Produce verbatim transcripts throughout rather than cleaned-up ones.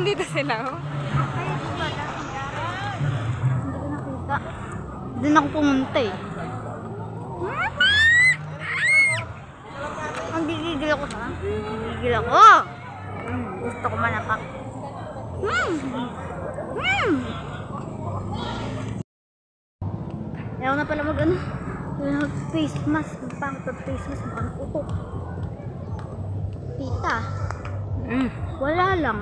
nandito sila, oh. Hindi ko nakita. Doon ako pumunta eh. Ang gigigil ako na. Gigigil ako. Hmm, gusto ko manapak. Hmm. Hmm. Ayaw na pala mag ano. Face mask. Pangit ang face mask. Mukhang utok. Tita. Mm. Wala lang.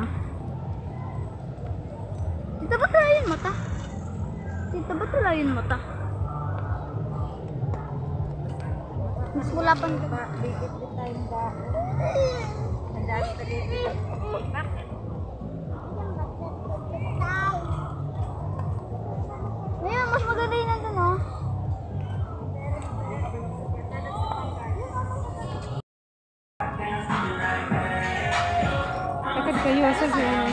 Tita, ba't wala yung mata? Tita, ba't wala yung mata? Mas wala pang diba? Bigit din tayong daan. Nandaan sa dito. Bakit? Ngayon, mas maganda yun nandun, oh. Takad kayo sa zone.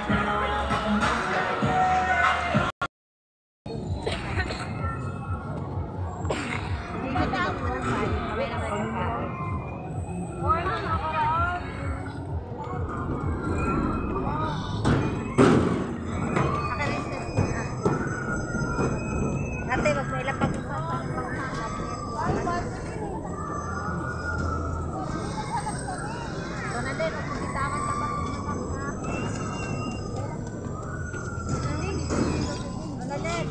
Ate, wag may lapag pa. Doon na din, magpagitaman ka pa. Doon na din.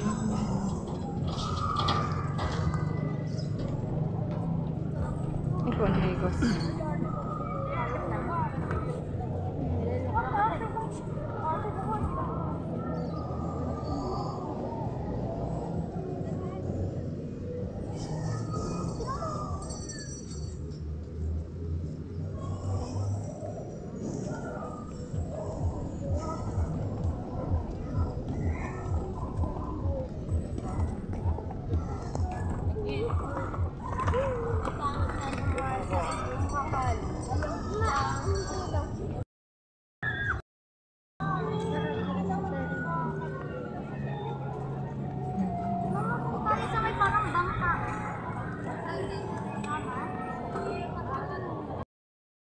Ikaw na higos.